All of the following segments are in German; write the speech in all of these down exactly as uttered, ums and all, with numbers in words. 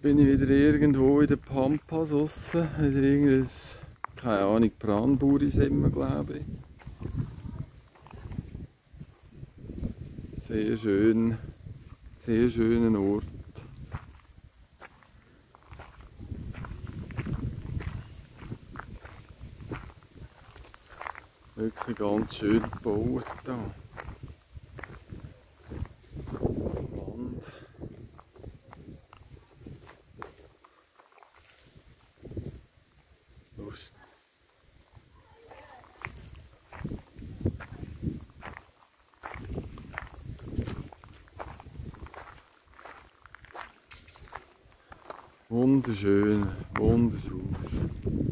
bin ich wieder irgendwo in den Pampas draussen. Wieder irgendein, keine Ahnung, Pranburi-Simmen, glaube ich. Sehr schön, sehr schöner Ort. Wirklich ganz schön gebaut hier. Die Wand. Lust. Wunderschön, wunderschön.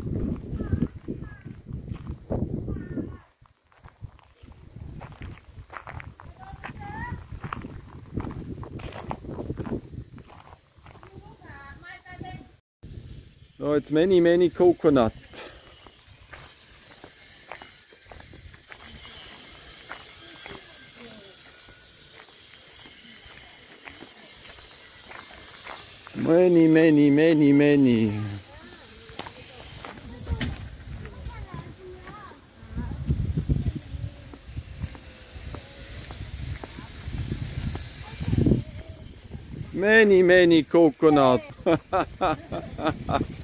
So, jetzt many, many coconut. Many, many, many, many. Many, many coconut.